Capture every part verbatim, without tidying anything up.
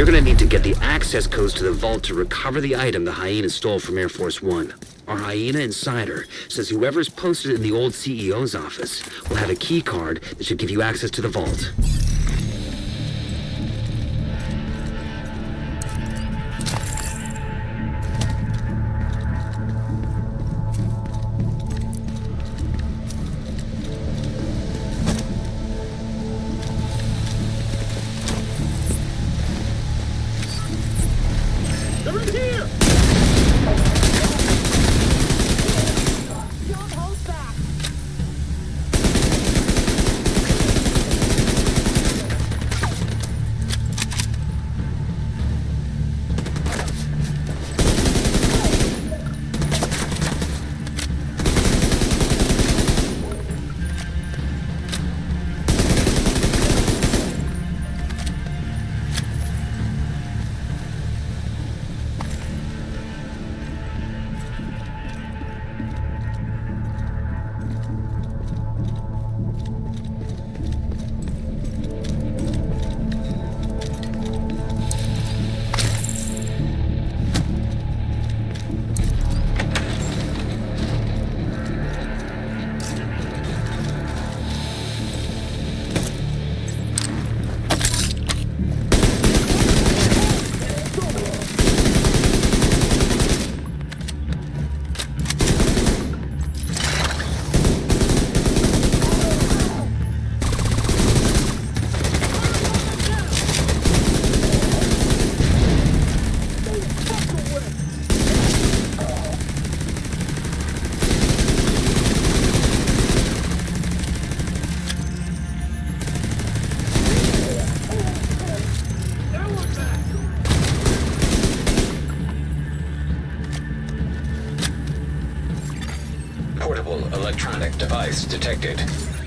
You're gonna need to get the access codes to the vault to recover the item the hyena stole from Air Force One. Our hyena insider says whoever's posted in the old C E O's office will have a key card that should give you access to the vault. Electronic device detected.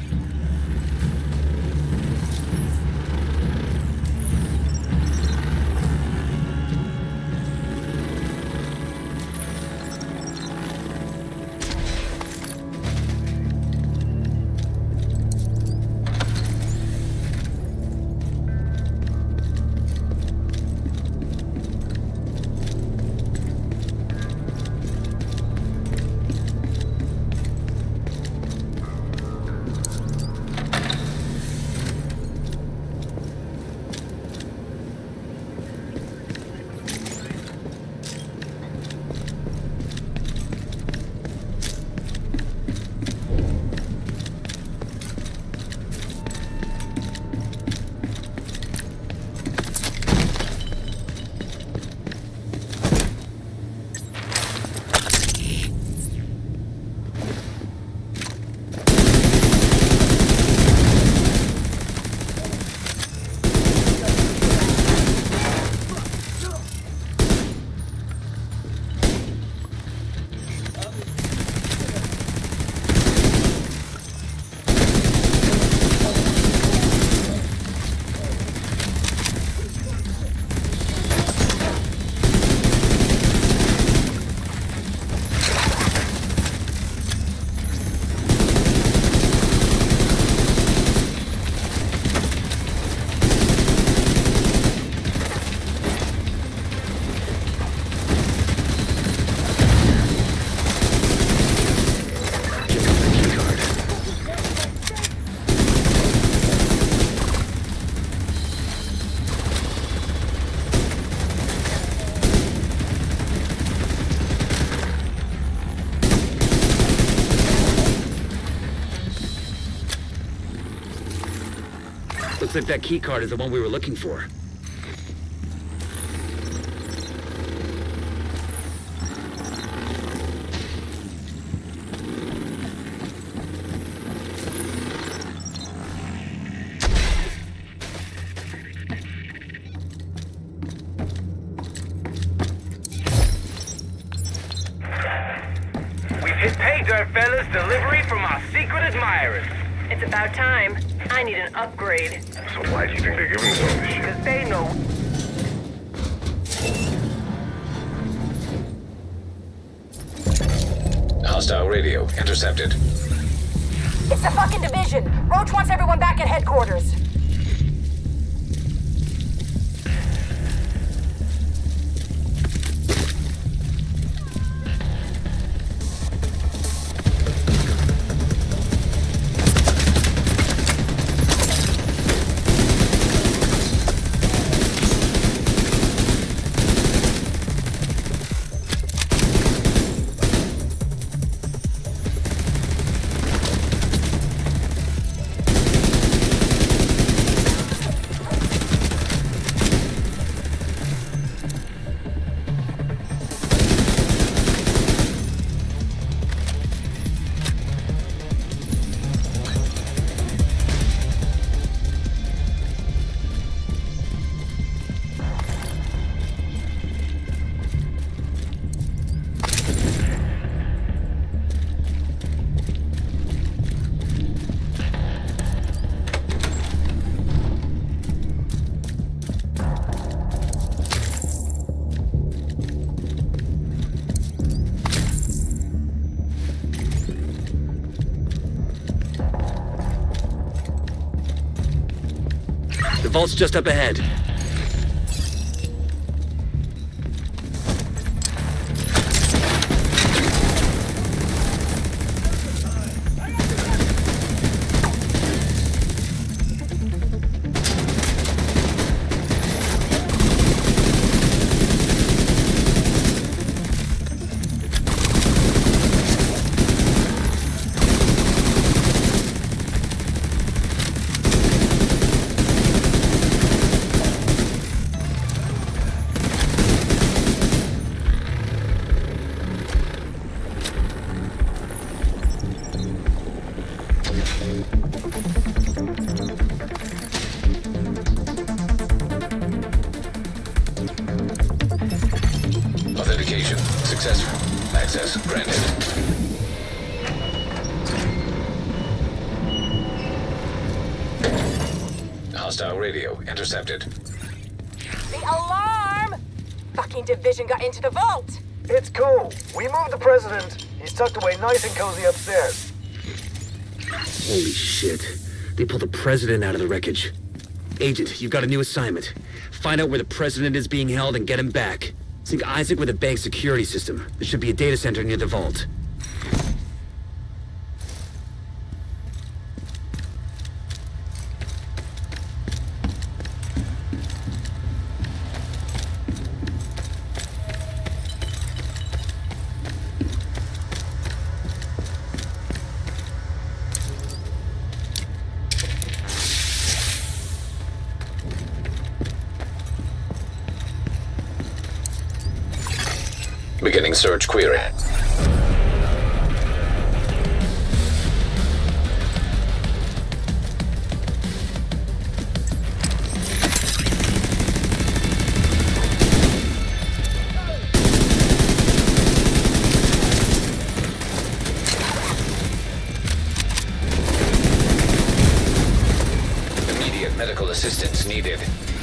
Looks like that key card is the one we were looking for. We've hit pay dirt, fellas. Delivery from our secret admirers. It's about time. I need an upgrade. So why do you think they're giving us all this shit? Because they know. Hostile radio intercepted. It's the fucking division. Roach wants everyone back at headquarters. vault's just up ahead. Authentication successful. Access granted. Hostile radio intercepted. The alarm! Fucking division got into the vault! It's cool. We moved the president. He's tucked away nice and cozy upstairs. Holy shit. They pulled the president out of the wreckage. Agent, you've got a new assignment. Find out where the president is being held and get him back. Sync Isaac with the bank's security system. There should be a data center near the vault. Beginning search query. Immediate medical assistance needed.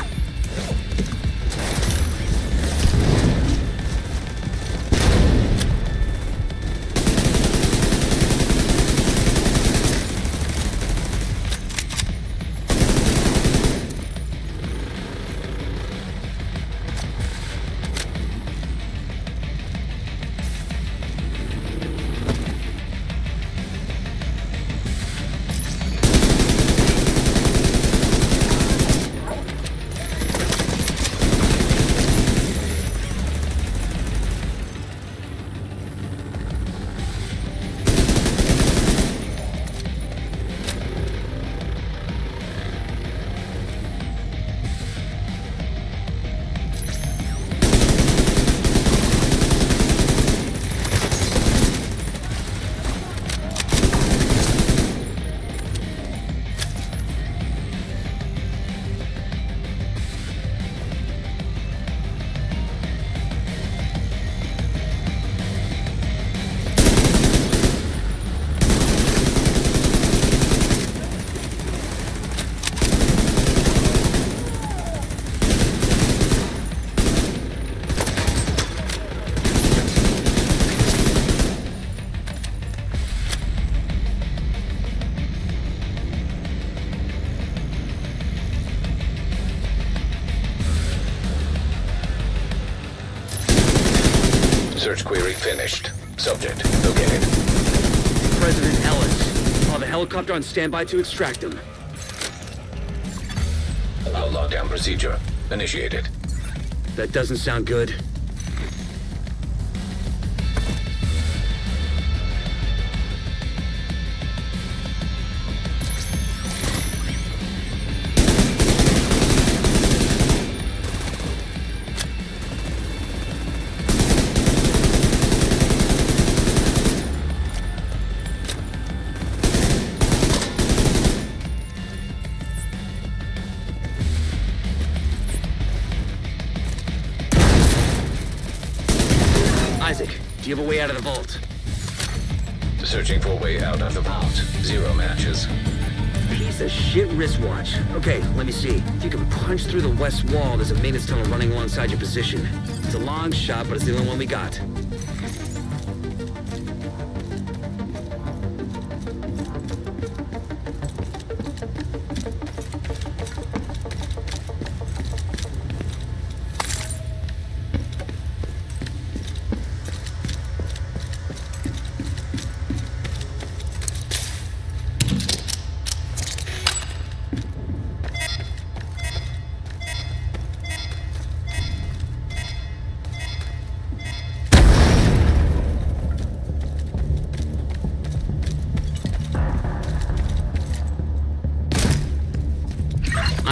Search query finished. Subject located. President Ellis. Call the helicopter on standby to extract him. Allow lockdown procedure initiated. That doesn't sound good. Isaac, do you have a way out of the vault? Searching for a way out of the vault. Zero matches. Piece of shit wristwatch. Okay, let me see. If you can punch through the west wall, there's a maintenance tunnel running alongside your position. It's a long shot, but it's the only one we got.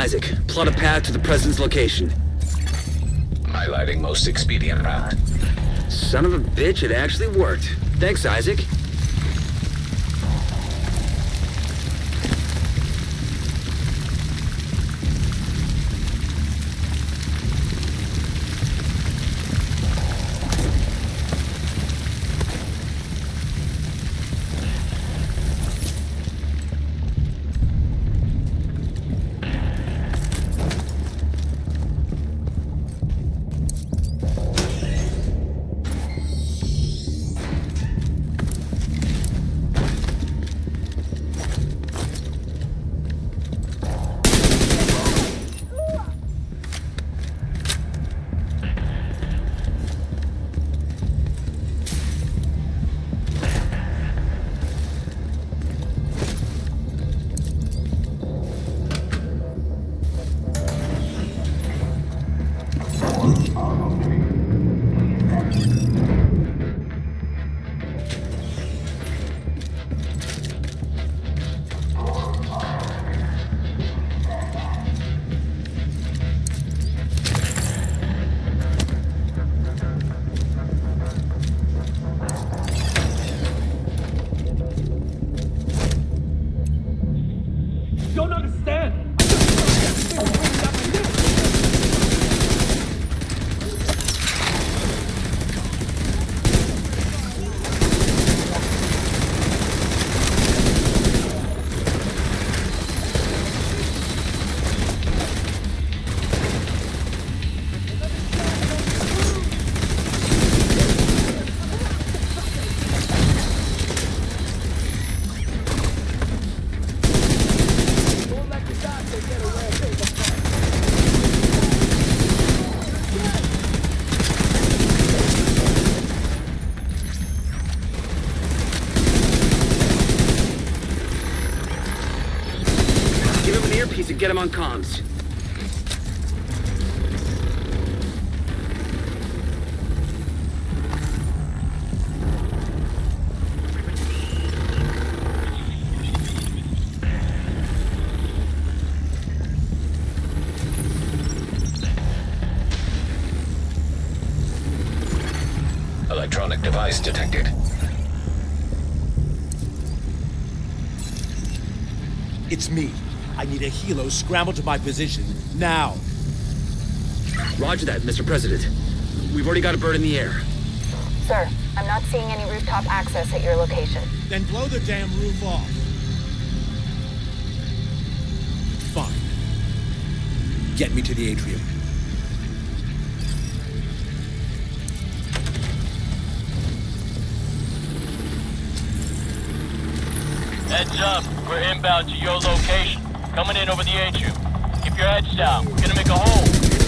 Isaac. Plot a path to the president's location. Highlighting most expedient route. Son of a bitch, it actually worked. Thanks, Isaac. Don't understand. To get him on comms. Electronic device detected. It's me. I need a helo scrambled to my position, now. Roger that, Mister President. We've already got a bird in the air. Sir, I'm not seeing any rooftop access at your location. Then blow the damn roof off. Fine. Get me to the atrium. Heads up, we're inbound to your location. Coming in over the atrium. Keep your heads down. We're gonna make a hole.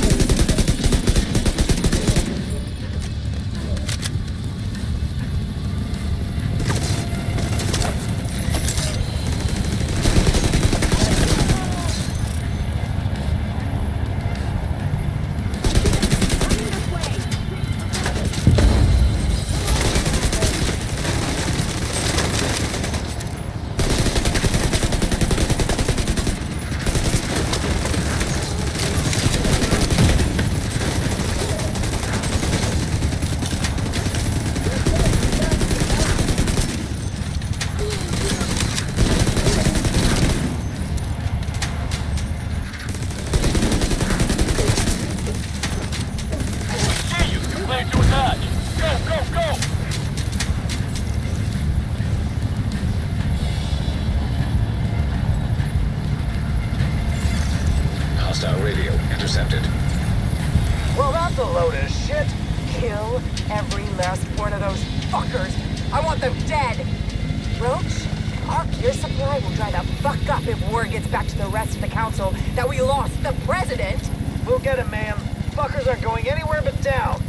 Hostile radio intercepted. Well, that's a load of shit. Kill every last one of those fuckers. I want them dead. Roach, our gear supply will dry the fuck up if word gets back to the rest of the council that we lost the president. We'll get him, ma'am. Fuckers aren't going anywhere but down.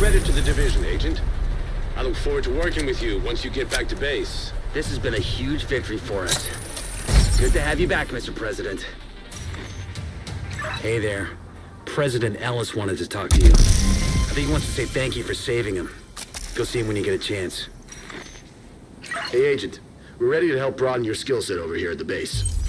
credit to the division, Agent. I look forward to working with you once you get back to base. This has been a huge victory for us. Good to have you back, Mister President. Hey there. President Ellis wanted to talk to you. I think he wants to say thank you for saving him. Go see him when you get a chance. Hey, Agent. We're ready to help broaden your skill set over here at the base.